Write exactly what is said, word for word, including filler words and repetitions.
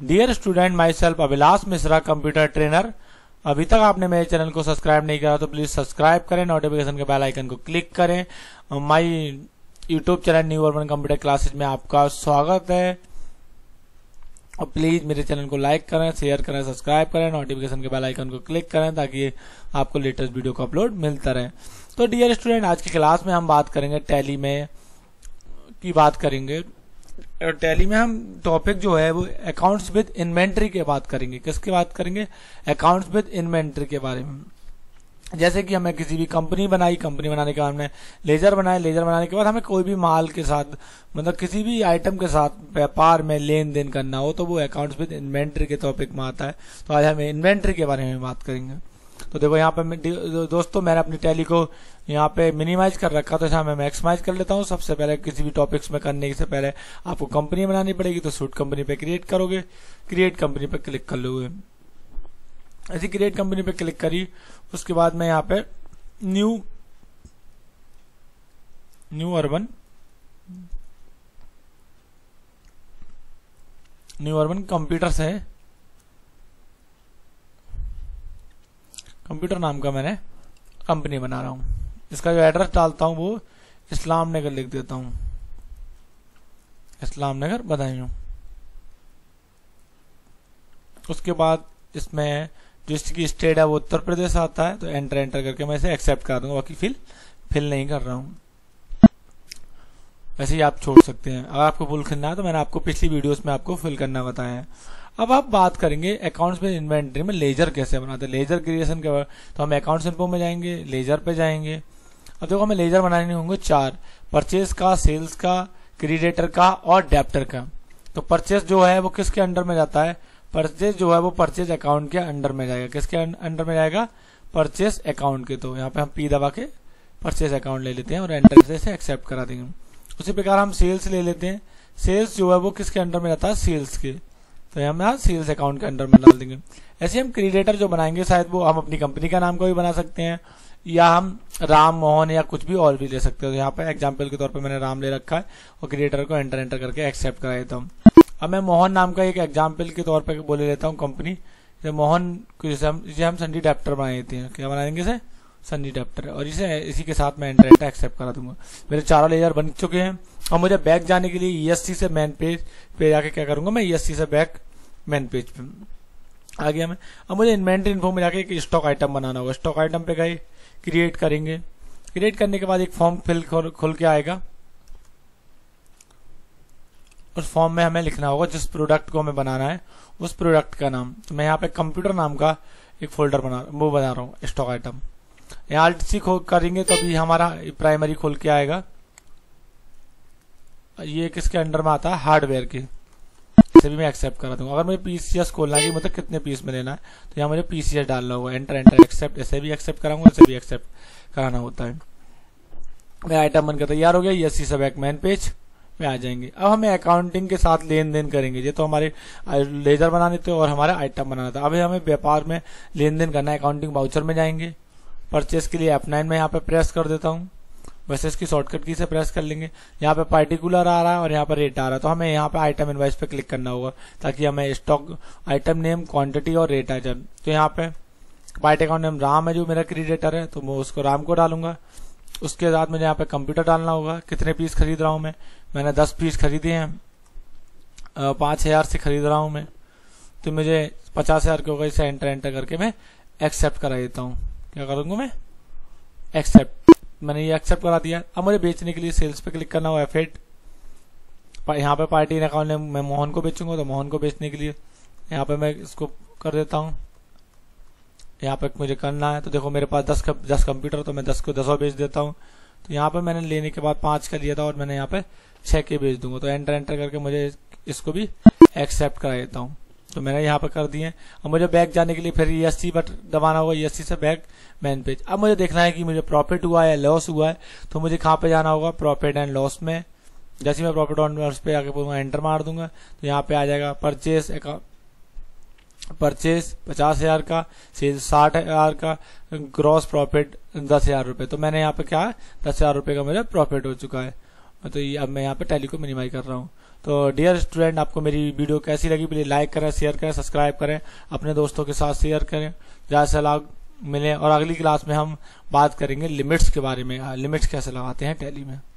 Dear student, myself Abhilash Mishra, computer trainer. अभी तक आपने मेरे चैनल को सब्सक्राइब नहीं किया तो प्लीज सब्सक्राइब करें, नोटिफिकेशन के बेल आइकन को क्लिक करें। My YouTube channel new urban computer classes में आपका स्वागत है और प्लीज मेरे चैनल को लाइक करें, शेयर करें, सब्सक्राइब करें, नोटिफिकेशन के बेल आइकन को क्लिक करें ताकि आपको लेटेस्ट वीडियो का अपलोड मिलता रहे। तो डियर स्टूडेंट, आज की क्लास में हम बात करेंगे टैली में की बात करेंगे। टैली में हम टॉपिक जो है वो अकाउंट्स विद इन्वेंट्री के बात करेंगे। किसकी बात करेंगे? अकाउंट्स विद इन्वेंट्री के बारे में। जैसे कि हमें किसी भी कंपनी बनाई, कंपनी बनाने के बाद हमने लेजर बनाया, लेजर बनाने के बाद हमें कोई भी माल के साथ मतलब किसी भी आइटम के साथ व्यापार में लेन देन करना हो तो वो अकाउंट्स विद इन्वेंट्री के टॉपिक में आता है। तो आज हम इन्वेंट्री के बारे में बात करेंगे। तो देखो यहाँ पे दोस्तों, मैंने अपनी टैली को यहाँ पे मिनिमाइज कर रखा, तो यहाँ मैं मैक्सिमाइज कर लेता हूँ। सबसे पहले किसी भी टॉपिक्स में करने से पहले आपको कंपनी बनानी पड़ेगी, तो सूट कंपनी पे क्रिएट करोगे, क्रिएट कंपनी पे क्लिक कर लोगे। ऐसी क्रिएट कंपनी पे क्लिक करी, उसके बाद मैं यहाँ पे new new urban new urban computers है, कंप्यूटर नाम का मैंने कंपनी बना रहा हूं। इसका जो एड्रेस डालता हूं वो इस्लाम नगर लिख देता हूं, इस्लाम नगर बदायूं। उसके बाद इसमें जो इसकी स्टेट है वो उत्तर प्रदेश आता है, तो एंटर एंटर करके मैं इसे एक्सेप्ट कर दूंगा। बाकी फिल फिल नहीं कर रहा हूं, वैसे ही आप छोड़ सकते हैं। अगर आपको फुल करना है तो मैंने आपको पिछली वीडियोस में आपको फिल करना बताया है। अब आप बात करेंगे अकाउंट्स में इन्वेंट्री में लेजर कैसे बनाते हैं। लेजर क्रिएशन के बाद तो हम अकाउंट्स इन्फो में जाएंगे, लेजर पे जाएंगे। अब देखो हमें लेजर बनाने होंगे चार, परचेज का, सेल्स का, क्रेडिटर का और डेप्टर का। तो परचेज जो है वो किसके अंडर में जाता है? परचेज जो है वो परचेज अकाउंट के अंडर में जाएगा। किसके अंडर में जाएगा? परचेज अकाउंट के। तो यहाँ पे हम पी दबा के परचेज अकाउंट ले लेते हैं और एंटर से एक्सेप्ट करा देंगे। उसी प्रकार हम सेल्स ले लेते हैं। सेल्स जो है वो किसके अंडर में जाता है? सेल्स के। तो हम यहाँ सेल्स अकाउंट के अंडर में डाल देंगे। ऐसे हम क्रेडिटर जो बनाएंगे, शायद वो हम अपनी कंपनी का नाम को भी बना सकते हैं या हम राम मोहन या कुछ भी और भी ले सकते हैं। तो यहाँ पे एग्जांपल के तौर पे मैंने राम ले रखा है और क्रेडिटर को एंटर एंटर करके एक्सेप्ट करा देता हूँ। अब मैं मोहन नाम का एक एग्जाम्पल के तौर पर बोले लेता हूँ कंपनी। मोहन जैसे हम इसे हम संडी डेप्टर बना देते हैं। क्या बना देंगे इसे? Sundry debtor. और इसे इसी के साथ मैं एंटर एंटर एक्सेप्ट करा दूंगा। मेरे चारों लेयर बन चुके हैं। और मुझे बैक जाने के लिए ईएससी से मेन पेज पे जाके क्या करूंगा, मैं ईएससी से बैक मेन पेज पे आ गया मैं। अब मुझे इन्वेंट्री इन्फो में जाके एक स्टॉक आइटम बनाना होगा। स्टॉक आइटम पे गए, क्रिएट करेंगे। क्रिएट करने के बाद एक फॉर्म फिल खुल के आएगा। उस फॉर्म में हमें लिखना होगा जिस प्रोडक्ट को हमें बनाना है उस प्रोडक्ट का नाम। तो मैं यहाँ पे कंप्यूटर नाम का एक फोल्डर बना वो बना रहा हूँ, स्टॉक आइटम। यहाँ अल्ट सी करेंगे तो अभी हमारा प्राइमरी खुल के आएगा। ये किसके अंडर में आता है? हार्डवेयर के। इसे भी मैं एक्सेप्ट करा दूंगा। अगर मुझे पीसीएस खोलना है कि मतलब कितने पीस में लेना है तो यहाँ मुझे पीसीएस डालना होगा। Enter enter accept. इसे भी एक्सेप्ट कराऊंगा, इसे भी एक्सेप्ट कराना होता है। मेरा आइटम बनकर तैयार हो गया। ईएससी से बैक मेन पेज में आ जाएंगे। अब हमें अकाउंटिंग के साथ लेन देन करेंगे। ये तो हमारे लेजर बनाने थे और हमारा आइटम बनाना था। अब हमें व्यापार में लेन देन करना है। अकाउंटिंग वाउचर में जाएंगे। परचेस के लिए एफ नाइन में यहाँ पे प्रेस कर देता हूँ। वैसे इसकी शॉर्टकट की से प्रेस कर लेंगे। यहाँ पे पार्टिकुलर आ रहा है और यहाँ पर रेट आ रहा है, तो हमें यहाँ पे आइटम इनवाइस पे क्लिक करना होगा ताकि हमें स्टॉक आइटम नेम, क्वांटिटी और रेट आ जाए। तो यहाँ पे पार्ट अकाउंट नेम राम है जो मेरा क्रेडिटर है, तो मैं उसको राम को डालूंगा। उसके बाद मुझे यहाँ पे कंप्यूटर डालना होगा। कितने पीस खरीद रहा हूँ मैं? मैंने दस पीस खरीदे हैं, पांच हजार से खरीद रहा हूँ मैं, तो मुझे पचास हजार के होगा। इसे एंटर एंटर करके मैं एक्सेप्ट करा देता हूँ। क्या करूंगा मैं? एक्सेप्ट। मैंने ये एक्सेप्ट करा दिया। अब मुझे बेचने के लिए सेल्स पे क्लिक करना होगा, एफ एट। यहाँ पे पार्टी अकाउंट में मैं मोहन को बेचूंगा, तो मोहन को बेचने के लिए यहाँ पे मैं इसको कर देता हूँ। यहाँ पे मुझे करना है, तो देखो मेरे पास दस दस कंप्यूटर, तो मैं दस को दसों बेच देता हूँ। तो यहाँ पे मैंने लेने के बाद पांच का लिया था और मैंने यहाँ पे छह के बेच दूंगा। तो एंटर एंटर करके मुझे इसको भी एक्सेप्ट करा देता हूँ। तो मैंने यहाँ पे कर दिए। अब मुझे बैक जाने के लिए फिर ईएससी बट दबाना होगा। ईएससी से बैक मेन पेज। अब मुझे देखना है कि मुझे प्रॉफिट हुआ है या लॉस हुआ है, तो मुझे कहाँ पे जाना होगा? प्रॉफिट एंड लॉस में। जैसे मैं प्रॉफिट एंड लॉस पे आके एंटर मार दूंगा तो यहाँ पे आ जाएगा परचेस परचेस पचास हजार का, सेल्स साठ हजार का, ग्रॉस प्रॉफिट दस हजार रुपए। तो मैंने यहाँ पे क्या है? दस हजार रुपए का मेरा प्रॉफिट हो चुका है। तो ये अब मैं यहाँ पे टैली को मिनिमाइज कर रहा हूँ। तो डियर स्टूडेंट, आपको मेरी वीडियो कैसी लगी प्लीज लाइक करें, शेयर करें, सब्सक्राइब करें, अपने दोस्तों के साथ शेयर करें, ज़्यादा से लाभ मिले। और अगली क्लास में हम बात करेंगे लिमिट्स के बारे में, लिमिट्स कैसे लगाते हैं टैली में।